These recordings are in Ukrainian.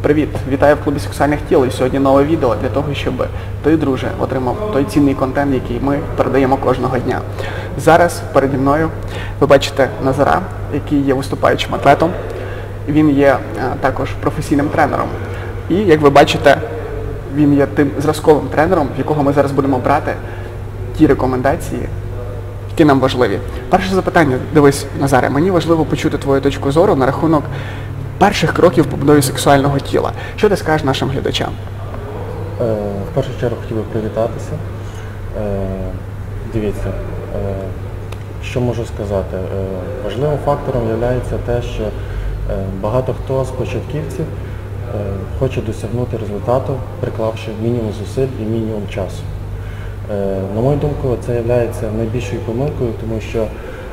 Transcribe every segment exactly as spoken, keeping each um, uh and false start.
Привіт! Вітаю в клубі сексуальних тіл. І сьогодні нове відео для того, щоб ти, друже, отримав той цінний контент, який ми передаємо кожного дня. Зараз переді мною ви бачите Назара, який є виступаючим атлетом. Він є також професійним тренером. І, як ви бачите, він є тим зразковим тренером, в якого ми зараз будемо брати ті рекомендації, які нам важливі. Перше запитання, дивись, Назаре, мені важливо почути твою точку зору на рахунок перших кроків побудови сексуального тіла. Що ти скажеш нашим глядачам? В першу чергу хотів би привітатися. Дивіться, що можу сказати. Важливим фактором є те, що багато хто з початківців хоче досягнути результату, приклавши мінімум зусиль і мінімум часу. На мою думку, це є найбільшою помилкою, тому що,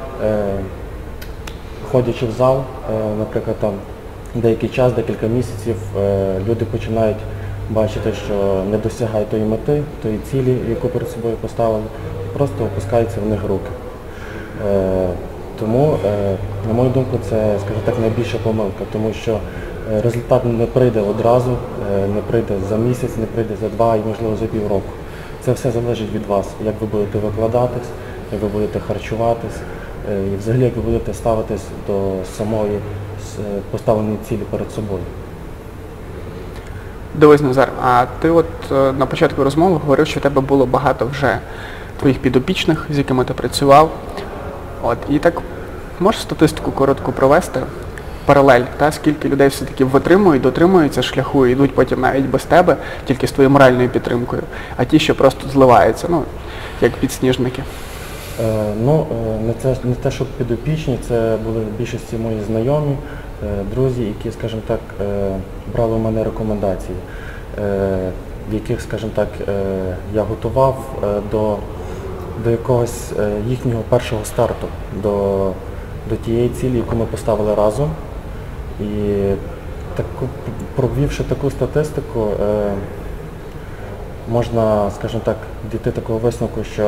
ходячи в зал, наприклад, там деякий час, декілька місяців, люди починають бачити, що не досягають тої мети, тої цілі, яку перед собою поставили, просто опускаються в них руки. Тому, на мою думку, це, скажімо так, найбільша помилка, тому що результат не прийде одразу, не прийде за місяць, не прийде за два і, можливо, за півроку. Це все залежить від вас, як ви будете викладатись, як ви будете харчуватись, і взагалі, як ви будете ставитись до самої поставленої цілі перед собою. Дивись, Назар, а ти от на початку розмови говорив, що в тебе було багато вже твоїх підопічних, з якими ти працював. От, і так, можеш статистику коротку провести? Паралель, та, скільки людей все-таки витримують, дотримуються шляху і йдуть потім навіть без тебе, тільки з твоєю моральною підтримкою, а ті, що просто зливаються, ну, як підсніжники. Е, ну, не те, не те, що підопічні, це були в більшості мої знайомі, е, друзі, які, скажімо так, е, брали у мене рекомендації, е, в яких, скажімо так, е, я готував е, до, до якогось е, їхнього першого старту, до, до тієї цілі, яку ми поставили разом. І таку, провівши таку статистику, е, можна, скажімо так, дійти такого висновку, що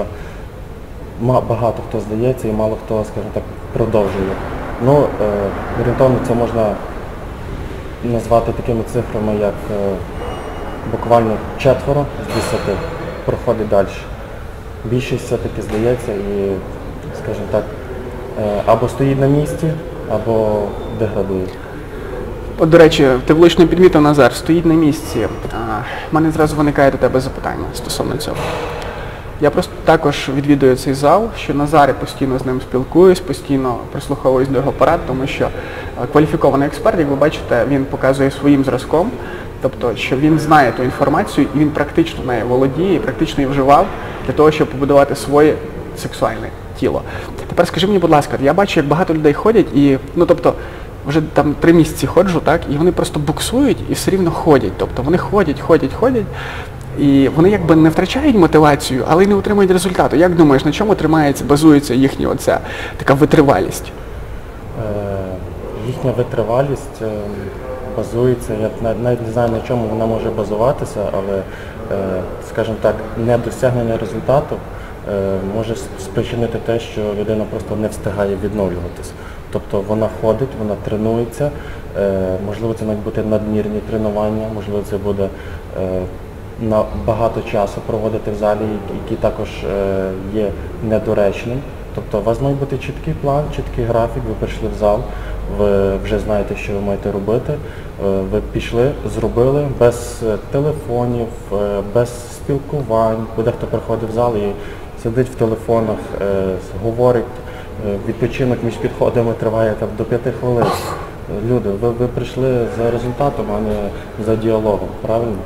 багато хто здається і мало хто, скажімо так, продовжує. Ну, е, орієнтовно це можна назвати такими цифрами, як е, буквально четверо з десяти проходить далі. Більшість все-таки здається і, скажімо так, е, або стоїть на місці, або деградує. От, до речі, ти влучно підмітив, Назар, стоїть на місці. У мене зразу виникає до тебе запитання стосовно цього. Я просто також відвідую цей зал, що Назар, я постійно з ним спілкуюсь, постійно прислуховуюсь до його порад, тому що кваліфікований експерт, як ви бачите, він показує своїм зразком, тобто, що він знає ту інформацію і він практично нею володіє, і практично її вживав для того, щоб побудувати своє сексуальне тіло. Тепер скажи мені, будь ласка, я бачу, як багато людей ходять і, ну, тобто, вже там три місяці ходжу, так, і вони просто буксують і все рівно ходять. Тобто вони ходять, ходять, ходять, і вони якби не втрачають мотивацію, але й не отримують результату. Як думаєш, на чому тримається, базується їхня оця така витривалість? Е, їхня витривалість е, базується, я навіть не знаю, на чому вона може базуватися, але, е, скажімо так, недосягнення результату е, може спричинити те, що людина просто не встигає відновлюватись. Тобто вона ходить, вона тренується, е, можливо, це навіть буде надмірні тренування, можливо, це буде е, на багато часу проводити в залі, який також е, є недоречним. Тобто у вас має бути чіткий план, чіткий графік, ви прийшли в зал, ви вже знаєте, що ви маєте робити, е, ви пішли, зробили без телефонів, е, без спілкувань, дехто приходить в зал і сидить в телефонах, е, говорить. Відпочинок між підходами триває там, до п'яти хвилин. Люди, ви, ви прийшли за результатом, а не за діалогом, правильно?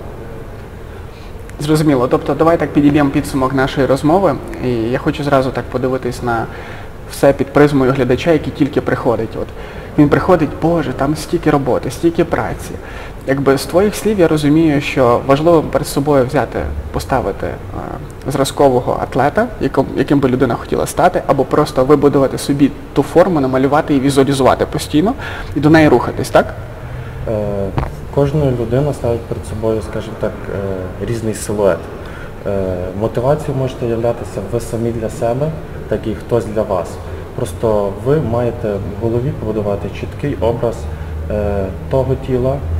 Зрозуміло. Тобто давай так підіб'ємо підсумок нашої розмови. І я хочу зразу так подивитись на все під призмою глядача, який тільки приходить. От він приходить, Боже, там стільки роботи, стільки праці. Якби з твоїх слів я розумію, що важливо перед собою взяти, поставити е, зразкового атлета, яким, яким би людина хотіла стати, або просто вибудувати собі ту форму, намалювати і візуалізувати постійно, і до неї рухатись, так? Е, кожна людина ставить перед собою, скажімо так, е, різний силует. Е, мотивацією можете являтися ви самі для себе, так і хтось для вас. Просто ви маєте в голові побудувати чіткий образ е, того тіла,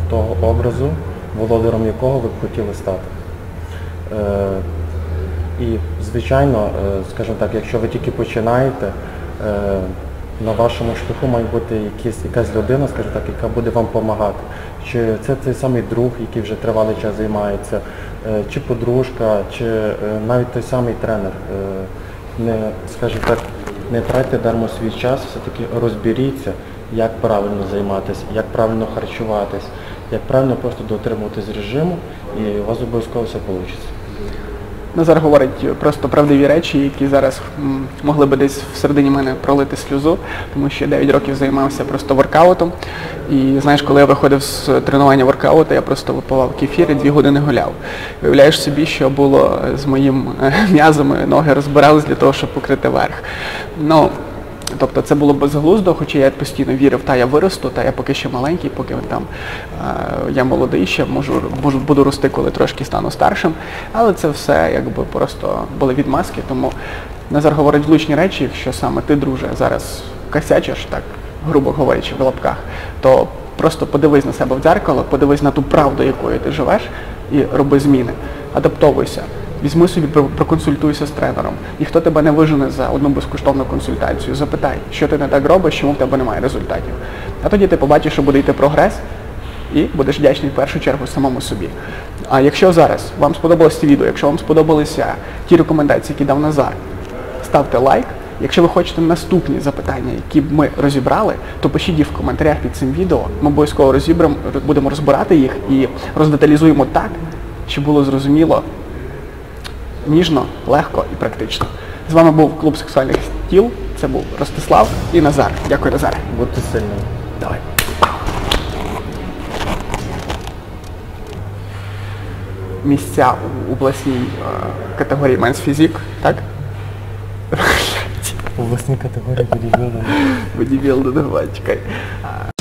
того образу, володарем якого ви б хотіли стати. Е, І, звичайно, е, скажімо так, якщо ви тільки починаєте, е, на вашому шляху має бути якісь, якась людина, скажімо так, яка буде вам допомагати. Чи це той самий друг, який вже тривалий час займається, е, чи подружка, чи е, навіть той самий тренер. Е, Не, скажімо так, не тратьте дармо свій час, все-таки розберіться, як правильно займатися, як правильно харчуватись, як правильно просто дотримуватись режиму, і у вас обов'язково все вийде. Назар говорить просто правдиві речі, які зараз м, могли би десь всередині мене пролити сльозу, тому що я дев'ять років займався просто воркаутом. І знаєш, коли я виходив з тренування воркауту, я просто випивав кефір і дві години гуляв. Уявляєш собі, що було з моїм м'язами, ноги розбирались для того, щоб покрити верх. Ну, тобто це було безглуздо, хоча я постійно вірив, та я виросту, та я поки ще маленький, поки там е, я молодий ще, можу, можу, буду рости, коли трошки стану старшим. Але це все якби просто були відмазки, тому Назар говорить влучні речі, якщо саме ти, друже, зараз косячиш, так, грубо говорячи, в лапках, то просто подивись на себе в дзеркало, подивись на ту правду, якою ти живеш, і роби зміни. Адаптовуйся. Візьми собі, проконсультуйся з тренером. Ніхто тебе не вижене за одну безкоштовну консультацію. Запитай, що ти не так робиш, чому в тебе немає результатів. А тоді ти побачиш, що буде йти прогрес, і будеш вдячний в першу чергу самому собі. А якщо зараз вам сподобалось це відео, якщо вам сподобалися ті рекомендації, які дав Назар, ставте лайк. Якщо ви хочете наступні запитання, які б ми розібрали, то пишіть їх в коментарях під цим відео. Ми обов'язково розібремо, будемо розбирати їх і роздеталізуємо так, щоб було зрозуміло, ніжно, легко і практично. З вами був Клуб сексуальних тіл. Це був Ростислав і Назар. Дякую, Назар. Будьте сильними. Давай. Місця у обласній е, категорії Men's Physique, так? У власній категорії бодібілдингу. Бодібілдинг, давай, чекай.